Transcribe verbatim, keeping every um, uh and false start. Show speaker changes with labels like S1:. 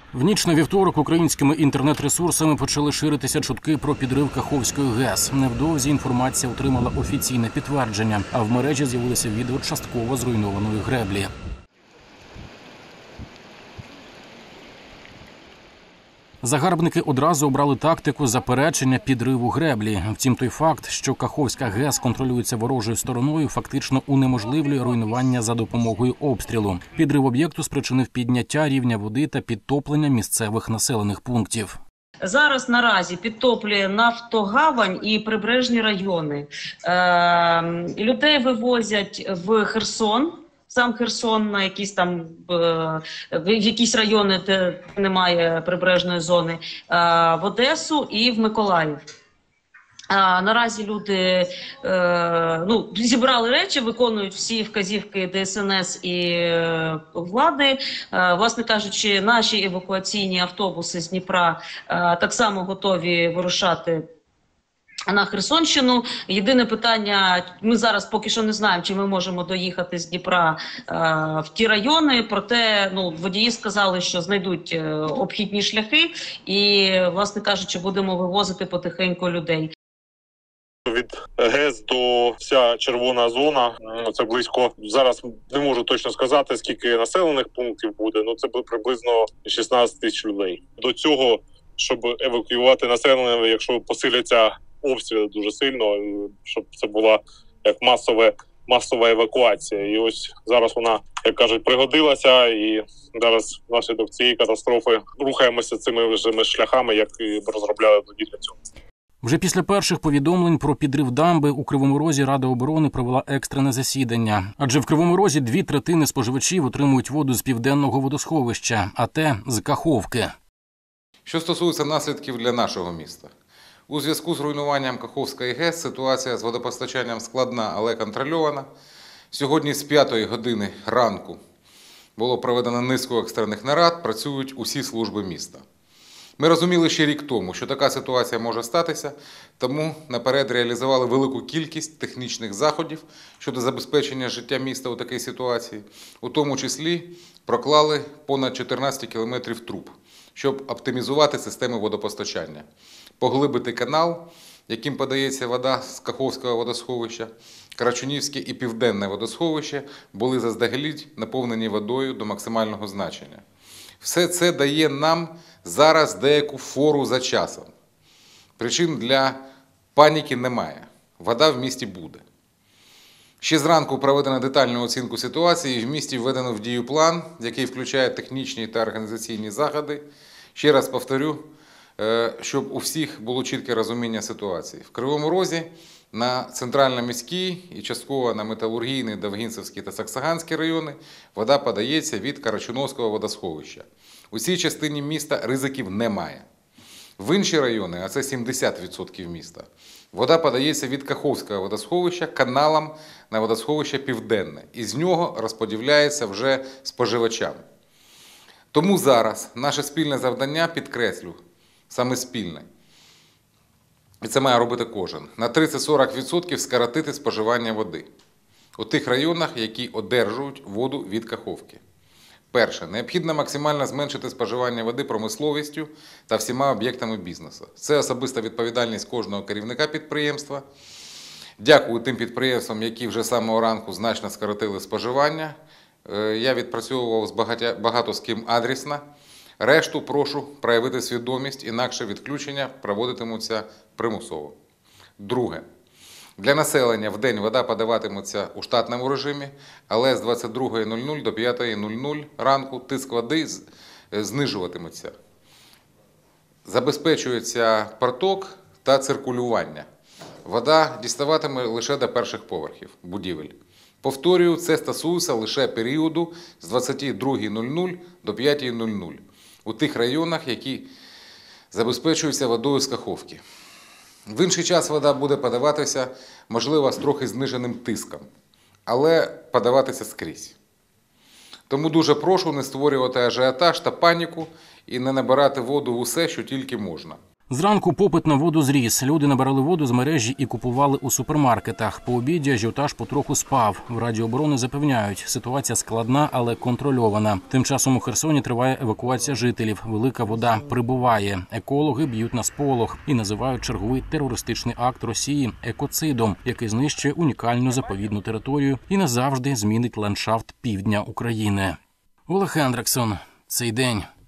S1: В ніч на вівторок українськими інтернет-ресурсами почали ширитися чутки про підрив Каховської ГЕС. Невдовзі інформація отримала офіційне підтвердження, а в мережі з'явилося відео частково зруйнованої греблі. Загарбники одразу обрали тактику заперечення підриву греблі. Втім, той факт, що Каховська ГЕС контролюється ворожою стороною, фактично унеможливлює руйнування за допомогою обстрілу. Підрив об'єкту спричинив підняття рівня води та підтоплення місцевих населених пунктів.
S2: Зараз наразі підтоплює Нафтогавань і прибережні райони. Е, людей вивозять в Херсон. Сам Херсон на якісь там в якісь райони, де немає прибережної зони, в Одесу і в Миколаїв. А наразі люди е, ну, зібрали речі, виконують всі вказівки Де Ес Ен Ес і е, влади. Е, власне кажучи, наші евакуаційні автобуси з Дніпра е, так само готові вирушати на Херсонщину. Єдине питання, ми зараз поки що не знаємо, чи ми можемо доїхати з Дніпра е, в ті райони, проте ну, водії сказали, що знайдуть е, обхідні шляхи і, власне кажучи, будемо вивозити потихеньку людей.
S3: Від ГЕС до вся червона зона, це близько, зараз не можу точно сказати, скільки населених пунктів буде, але це буде приблизно шістнадцять тисяч людей. До цього, щоб евакуювати населення, якщо посиляться обстріли дуже сильно, щоб це була як масове, масова евакуація. І ось зараз вона, як кажуть, пригодилася, і зараз внаслідок цієї катастрофи рухаємося цими ж шляхами, як і розробляли тоді для цього.
S1: Вже після перших повідомлень про підрив дамби у Кривому Розі Рада оборони провела екстрене засідання. Адже в Кривому Розі дві третини споживачів отримують воду з південного водосховища, а те – з Каховки.
S4: Що стосується наслідків для нашого міста. У зв'язку з руйнуванням Каховської ГЕС ситуація з водопостачанням складна, але контрольована. Сьогодні з п'ятої години ранку було проведено низку екстрених нарад, працюють усі служби міста. Ми розуміли ще рік тому, що така ситуація може статися, тому наперед реалізували велику кількість технічних заходів щодо забезпечення життя міста у такій ситуації. У тому числі проклали понад чотирнадцять кілометрів труб, щоб оптимізувати систему водопостачання, поглибити канал, яким подається вода з Каховського водосховища. Карачунівське і Південне водосховище були заздалегідь наповнені водою до максимального значення. Все це дає нам зараз деяку фору за часом. Причин для паніки немає. Вода в місті буде. Ще зранку проведено детальну оцінку ситуації і в місті введено в дію план, який включає технічні та організаційні заходи. Ще раз повторю, щоб у всіх було чітке розуміння ситуації. В Кривому Розі на Центрально-міській і частково на Металургійний, Довгинцевський та Саксаганський райони вода подається від Карачуновського водосховища. У цій частині міста ризиків немає. В інші райони, а це сімдесят відсотків міста, вода подається від Каховського водосховища каналом на водосховище Південне. І з нього розподіляється вже споживачам. Тому зараз наше спільне завдання, підкреслю, саме спільне, і це має робити кожен, на тридцять-сорок відсотків скоротити споживання води у тих районах, які одержують воду від Каховки. Перше. Необхідно максимально зменшити споживання води промисловістю та всіма об'єктами бізнесу. Це особиста відповідальність кожного керівника підприємства. Дякую тим підприємствам, які вже з самого ранку значно скоротили споживання. Я відпрацьовував з багато з ким адресно. Решту прошу проявити свідомість, інакше відключення проводитимуться примусово. Друге. Для населення вдень вода подаватиметься у штатному режимі, але з двадцять другої нуль нуль до п'ятої нуль нуль ранку тиск води знижуватиметься. Забезпечується проток та циркулювання. Вода діставатиме лише до перших поверхів будівель. Повторюю, це стосується лише періоду з двадцять другої нуль нуль до п'ятої нуль нуль у тих районах, які забезпечуються водою з Каховки. В інший час вода буде подаватися, можливо, з трохи зниженим тиском, але подаватися скрізь. Тому дуже прошу не створювати ажіотаж та паніку і не набирати воду в усе, що тільки можна.
S1: Зранку попит на воду зріс. Люди набирали воду з мережі і купували у супермаркетах. По обіді ажіотаж потроху спав. В Раді оборони запевняють, ситуація складна, але контрольована. Тим часом у Херсоні триває евакуація жителів. Велика вода прибуває. Екологи б'ють на сполох і називають черговий терористичний акт Росії екоцидом, який знищує унікальну заповідну територію і назавжди змінить ландшафт півдня України. Олег Хендриксон. Цей день.